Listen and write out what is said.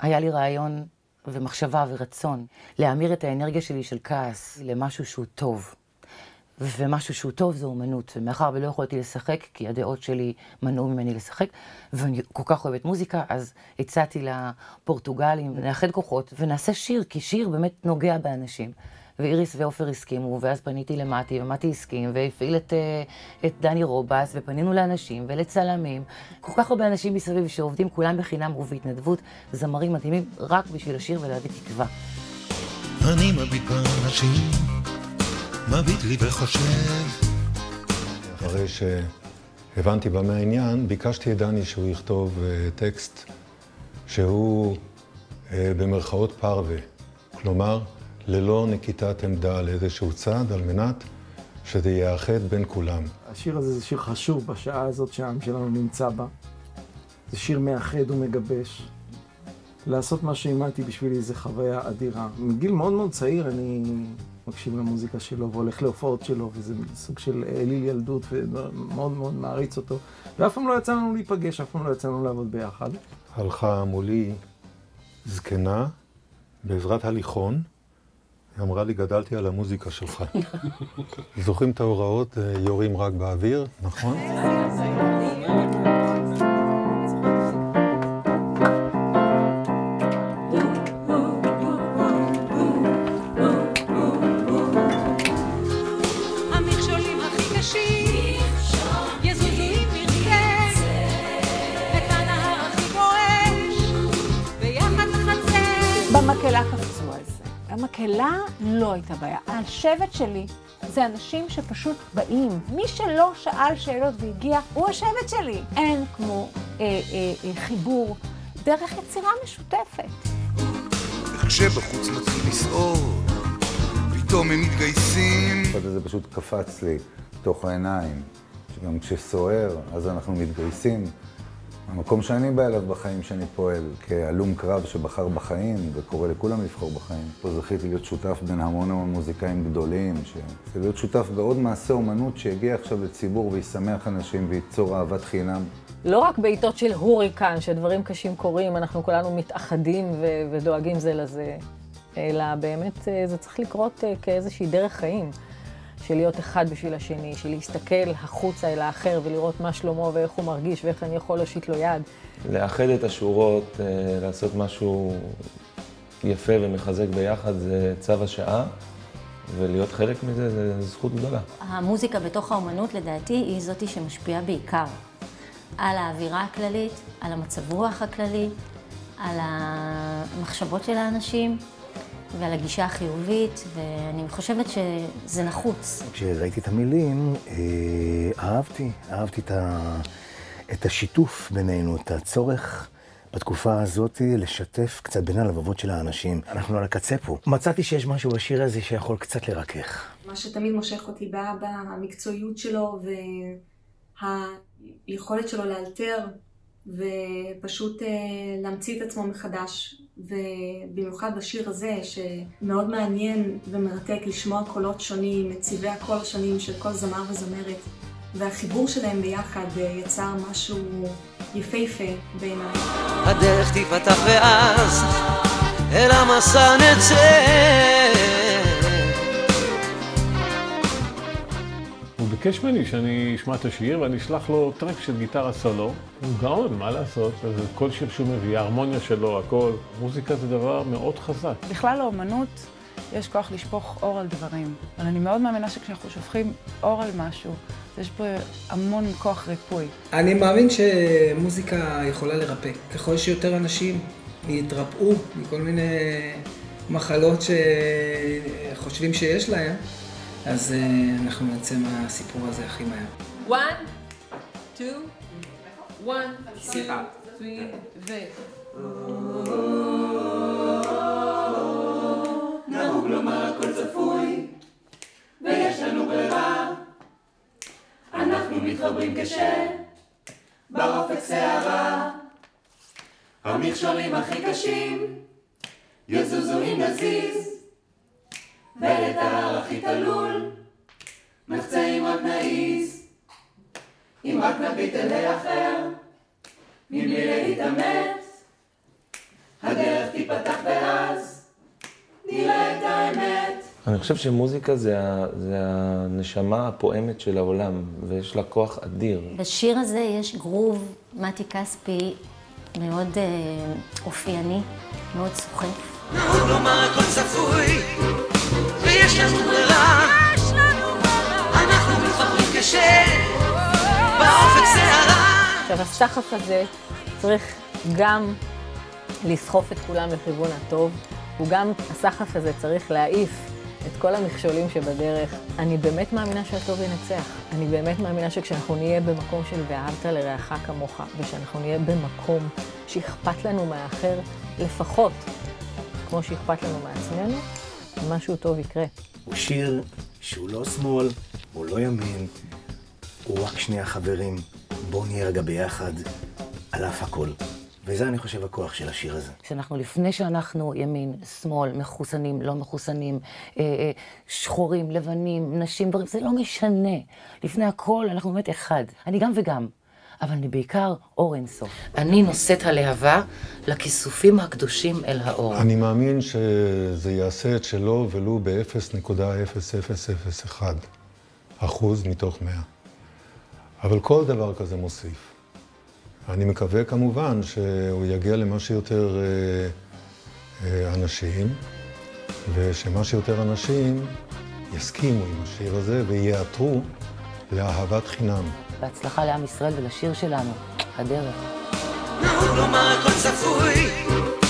היה לי רעיון ומחשבה ורצון להמיר את האנרגיה שלי של כעס למשהו שהוא טוב. ומשהו שהוא טוב זה אומנות, ומאחר ולא יכולתי לשחק, כי הדעות שלי מנעו ממני לשחק, ואני כל כך אוהבת מוזיקה, אז הצעתי לפורטוגלים, נאחד כוחות, ונעשה שיר, כי שיר באמת נוגע באנשים. ואיריס ואופר הסכימו, ואז פניתי למתי, ומתי הסכים, והפעיל את דני רובס, ופנינו לאנשים ולצלמים. כל כך הרבה אנשים מסביב שעובדים כולם בחינם ובהתנדבות, זמרים מדהימים, רק בשביל השיר ולהביא תקווה. אני מביט באנשים, מביט לי וחושב. אחרי שהבנתי במה העניין, ביקשתי את דני שהוא יכתוב טקסט שהוא במרכאות פרווה. כלומר, ללא נקיטת עמדה על איזשהו צעד, על מנת שזה יאחד בין כולם. השיר הזה זה שיר חשוב בשעה הזאת שהעם שלנו נמצא בה. זה שיר מאחד ומגבש. לעשות מה שהימדתי בשבילי זה חוויה אדירה. מגיל מאוד מאוד צעיר אני מקשיב למוזיקה שלו והולך להופעות שלו, וזה סוג של אליל ילדות ומאוד מאוד מעריץ אותו. ואף פעם לא יצא לנו להיפגש, אף פעם לא יצא לנו לעבוד ביחד. הלכה מולי זקנה בעזרת הליכון, היא אמרה לי, גדלתי על המוזיקה שלך. זוכרים את ההוראות, יורים רק באוויר, נכון? המכשולים הכי קשים יזוזו עם מרצה, את הנהר הכי בואש ביחד לחצה. במקהלה קפצו על זה. המקהלה לא הייתה בעיה. השבט שלי זה אנשים שפשוט באים. מי שלא שאל שאלות והגיע, הוא השבט שלי. אין כמו חיבור דרך יצירה משותפת. כשבחוץ מתחיל לסעור, פתאום הם מתגייסים. זה פשוט קפץ לי תוך העיניים, שגם כשסוער, אז אנחנו מתגייסים. המקום שאני בא אליו בחיים, שאני פועל כהלום קרב שבחר בחיים וקורא לכולם לבחור בחיים. פה זכיתי להיות שותף בין המון מוזיקאים גדולים, זה להיות שותף בעוד מעשה אומנות שיגיע עכשיו לציבור וישמח אנשים וייצור אהבת חינם. לא רק בעיתות של הוריקן, שדברים קשים קורים, אנחנו כולנו מתאחדים ודואגים זה לזה, אלא באמת זה צריך לקרות כאיזושהי דרך חיים. של להיות אחד בשביל השני, של להסתכל החוצה אל האחר ולראות מה שלמה ואיך הוא מרגיש ואיך אני יכול להושיט לו יד. לאחד את השורות, לעשות משהו יפה ומחזק ביחד, זה צו השעה, ולהיות חלק מזה זה זכות גדולה. המוזיקה בתוך האומנות לדעתי היא זאתי שמשפיעה בעיקר על האווירה הכללית, על המצב רוח הכללי, על המחשבות של האנשים. ועל הגישה החיובית, ואני חושבת שזה נחוץ. כשראיתי את המילים, אהבתי את השיתוף בינינו, את הצורך בתקופה הזאת לשתף קצת בין הלבבות של האנשים. אנחנו על הקצה פה. מצאתי שיש משהו בשיר הזה שיכול קצת לרכך. מה שתמיד מושך אותי באבא, המקצועיות שלו והיכולת שלו לאלתר, ופשוט להמציא את עצמו מחדש. ובמיוחד בשיר הזה, שמאוד מעניין ומרתק לשמוע קולות שונים, מציבי הקול השונים של כל זמר וזמרת, והחיבור שלהם ביחד יצר משהו יפהפה בעיניי. הדרך תיפתח ואז אל המסע נצא. הוא ביקש ממני שאני אשמע את השיר ואני אשלח לו טרק של גיטרה סולו. הוא גאון, מה לעשות? זה כל שיר שהוא מביא, ההרמוניה שלו, הכל. מוזיקה זה דבר מאוד חזק. בכלל לאומנות יש כוח לשפוך אור על דברים. אבל אני מאוד מאמינה שכשאנחנו שופכים אור על משהו, יש פה המון כוח ריפוי. אני מאמין שמוזיקה יכולה לרפא. ככל שיותר אנשים יתרפאו מכל מיני מחלות שחושבים שיש להם, אז אנחנו נצא מהסיפור הזה הכי מהר. 1, 2, 1, 2, 3, ו... נהוג לומר הכל צפוי, ויש לנו ברירה. אנחנו מתחברים באופק שערה. המכשולים הכי קשים יזוזו אם נזיז, ואת ההר הכי תלול נחצה אם רק נעיז. אם רק נביט אל האחר מבלי להתאמץ, הדרך תיפתח ואז נראה את האמת. אני חושב שמוזיקה זה הנשמה הפועמת של העולם, ויש לה כוח אדיר. בשיר הזה יש גרוב מתי כספי מאוד אופייני, מאוד סוחף. נהוג לומר הכל צפוי, ויש לנו ברירה. אנחנו מתחברים כשבאופק שערה. עכשיו, הסחף הזה צריך גם לסחוף את כולם לכיוון הטוב, וגם הסחף הזה צריך להעיף את כל המכשולים שבדרך. אני באמת מאמינה שהטוב ינצח. אני באמת מאמינה שכשאנחנו נהיה במקום של ואהבת לרעך כמוך, ושאנחנו נהיה במקום שאכפת לנו מהאחר, לפחות כמו שאכפת לנו מעצמנו, משהו טוב יקרה. הוא שיר שהוא לא שמאל, הוא לא ימין, הוא רק שני החברים. בואו נהיה רגע ביחד, על אף הכל. וזה אני חושב הכוח של השיר הזה. שאנחנו לפני שאנחנו ימין, שמאל, מחוסנים, לא מחוסנים, שחורים, לבנים, נשים, דברים, זה לא משנה. לפני הכל אנחנו באמת אחד. אני גם וגם, אבל אני בעיקר אור אינסוף. אני נושאת הלהבה לכיסופים הקדושים אל האור. אני מאמין שזה יעשה את שלו ולו ב-0.0001% מתוך 100. אבל כל דבר כזה מוסיף. אני מקווה כמובן שהוא יגיע למה שיותר אנשים, ושמה שיותר אנשים יסכימו עם השיר הזה ויעתרו לאהבת חינם. בהצלחה לעם ישראל ולשיר שלנו, הדרך. נהוג לומר הכל צפוי,